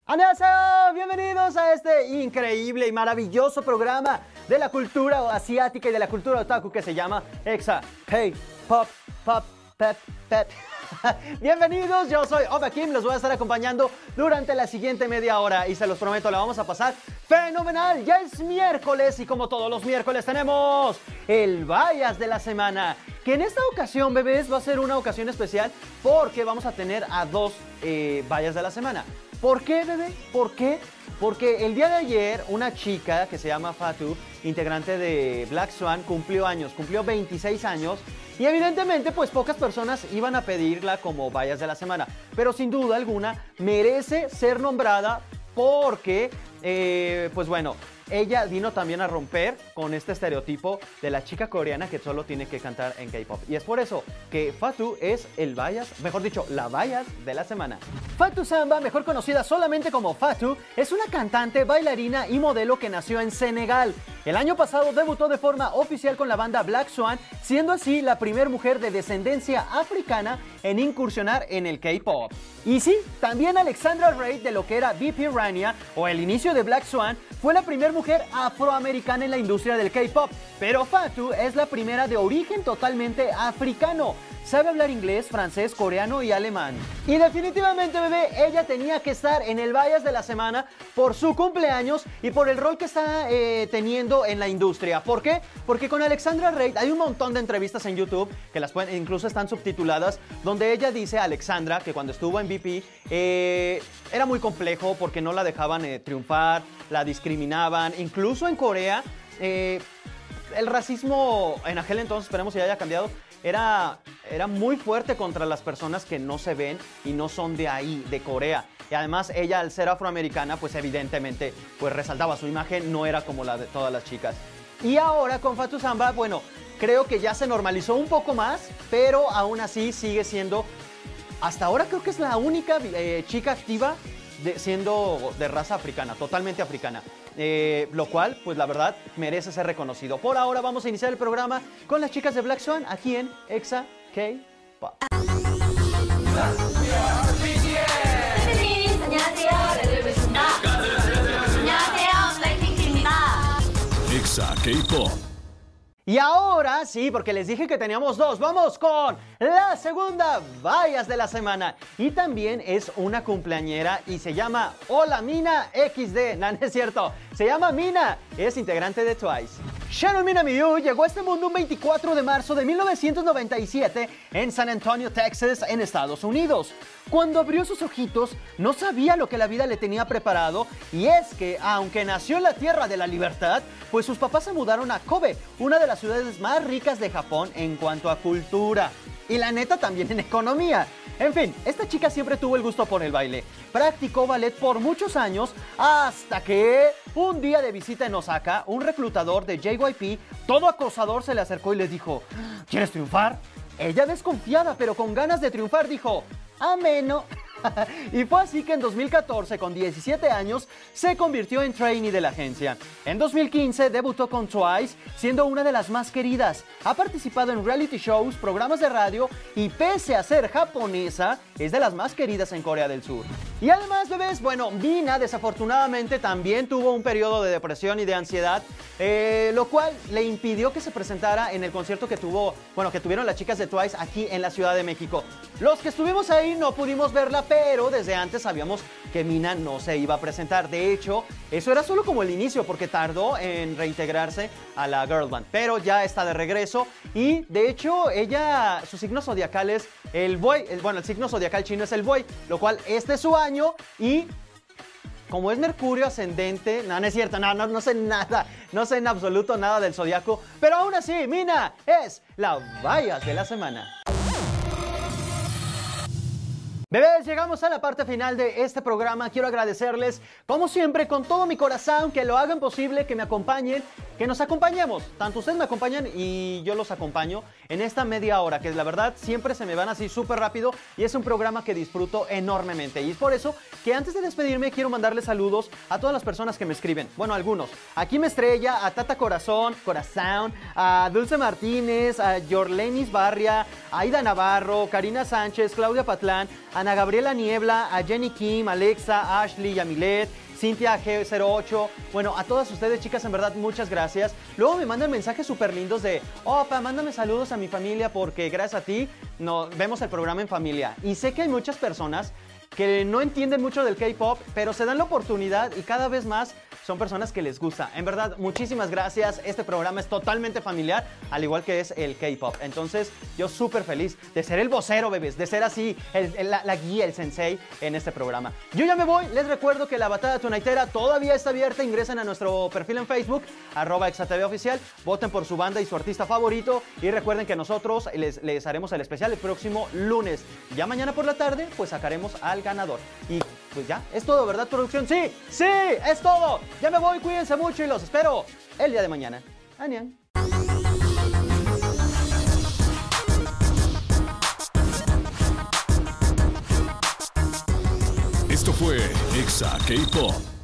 ¡Annyeonghaseyo! Bienvenidos a este increíble y maravilloso programa de la cultura asiática y de la cultura otaku que se llama EXA K-Pop Pop Pep Pep. Bienvenidos, yo soy Oba Kim, los voy a estar acompañando durante la siguiente media hora y se los prometo, la vamos a pasar fenomenal. Ya es miércoles y como todos los miércoles tenemos el Bias de la semana, que en esta ocasión, bebés, va a ser una ocasión especial porque vamos a tener a dos Bias de la semana. ¿Por qué, bebé? ¿Por qué? Porque el día de ayer una chica que se llama Fatu, integrante de Black Swan, cumplió 26 años y evidentemente pues pocas personas iban a pedirla como Bias de la semana, pero sin duda alguna merece ser nombrada porque, pues bueno, ella vino también a romper con este estereotipo de la chica coreana que solo tiene que cantar en K-pop. Y es por eso que Fatu es el Bias, mejor dicho, la Bias de la semana. Fatu Samba, mejor conocida solamente como Fatu, es una cantante, bailarina y modelo que nació en Senegal. El año pasado debutó de forma oficial con la banda Black Swan, siendo así la primera mujer de descendencia africana en incursionar en el K-pop. Y sí, también Alexandra Reid, de lo que era BP Rania o el inicio de Black Swan, fue la primera mujer afroamericana en la industria del K-pop, pero Fatu es la primera de origen totalmente africano. Sabe hablar inglés, francés, coreano y alemán. Y definitivamente, bebé, ella tenía que estar en el Bias de la semana por su cumpleaños y por el rol que está teniendo en la industria. ¿Por qué? Porque con Alexandra Reid hay un montón de entrevistas en YouTube que las pueden, incluso están subtituladas, donde ella dice a Alexandra que cuando estuvo en BP era muy complejo porque no la dejaban triunfar, la discriminaban, incluso en Corea. El racismo en aquel entonces, esperemos que haya cambiado, era muy fuerte contra las personas que no se ven y no son de ahí, de Corea. Y además ella, al ser afroamericana, pues evidentemente pues resaltaba su imagen, no era como la de todas las chicas. Y ahora con Fatu Samba, bueno, creo que ya se normalizó un poco más, pero aún así sigue siendo, hasta ahora creo que es la única chica activa siendo de raza africana, totalmente africana. Lo cual, pues la verdad, merece ser reconocido. Por ahora vamos a iniciar el programa con las chicas de Black Swan aquí en EXA K-Pop. EXA K-Pop. Y ahora sí, porque les dije que teníamos dos, vamos con la segunda Bias de la semana. Y también es una cumpleañera y se llama Hola Mina XD. No, no es cierto, se llama Mina, es integrante de Twice. Shannon Minamiyu llegó a este mundo un 24 de marzo de 1997 en San Antonio, Texas, en Estados Unidos. Cuando abrió sus ojitos, no sabía lo que la vida le tenía preparado, y es que, aunque nació en la tierra de la libertad, pues sus papás se mudaron a Kobe, una de las ciudades más ricas de Japón en cuanto a cultura. Y la neta también en economía. En fin, esta chica siempre tuvo el gusto por el baile. Practicó ballet por muchos años hasta que un día de visita en Osaka, un reclutador de JYP, todo acosador, se le acercó y le dijo: ¿quieres triunfar? Ella, desconfiada pero con ganas de triunfar, dijo: ameno. Y fue así que en 2014, con 17 años, se convirtió en trainee de la agencia. En 2015 debutó con Twice, siendo una de las más queridas. Ha participado en reality shows, programas de radio y, pese a ser japonesa, es de las más queridas en Corea del Sur. Y además, bebés, bueno, Mina desafortunadamente también tuvo un periodo de depresión y de ansiedad, lo cual le impidió que se presentara en el concierto que tuvieron las chicas de Twice aquí en la Ciudad de México. Los que estuvimos ahí no pudimos verla, pero desde antes sabíamos que Mina no se iba a presentar. De hecho, eso era solo como el inicio, porque tardó en reintegrarse a la girl band, pero ya está de regreso. Y de hecho, ella, su signo zodiacal es el buey. Bueno, el signo zodiacal chino es el buey, lo cual este es su año. Y como es Mercurio ascendente, no es cierto, no sé nada, no sé en absoluto nada del zodiaco, pero aún así, Mina es la Bias de la semana. Bebés, llegamos a la parte final de este programa. Quiero agradecerles, como siempre, con todo mi corazón, que lo hagan posible, que me acompañen, que nos acompañemos. Tanto ustedes me acompañan y yo los acompaño en esta media hora, que la verdad siempre se me van así súper rápido y es un programa que disfruto enormemente. Y es por eso que antes de despedirme quiero mandarles saludos a todas las personas que me escriben. Bueno, algunos. A Kim Estrella, a Tata Corazón, a Dulce Martínez, a Yorlenis Barria, a Aida Navarro, Karina Sánchez, Claudia Patlán, Ana Gabriela Niebla, a Jenny Kim, Alexa, Ashley, Yamilet, Cintia G08, bueno, a todas ustedes, chicas, en verdad, muchas gracias. Luego me mandan mensajes súper lindos de, opa, mándame saludos a mi familia porque gracias a ti vemos el programa en familia. Y sé que hay muchas personas que no entienden mucho del K-pop, pero se dan la oportunidad y cada vez más son personas que les gusta. En verdad, muchísimas gracias. Este programa es totalmente familiar, al igual que es el K-pop. Entonces, yo súper feliz de ser el vocero, bebés, de ser así, la guía, el sensei en este programa. Yo ya me voy. Les recuerdo que la batalla tunaitera todavía está abierta. Ingresen a nuestro perfil en Facebook, @ExaTVOficial. Voten por su banda y su artista favorito. Y recuerden que nosotros les haremos el especial el próximo lunes. Ya mañana por la tarde, pues sacaremos al ganador. Y pues ya, es todo, ¿verdad, producción? ¡Sí! ¡Sí! ¡Es todo! Ya me voy, cuídense mucho y los espero el día de mañana. ¡Anian! Esto fue Exa K-Pop.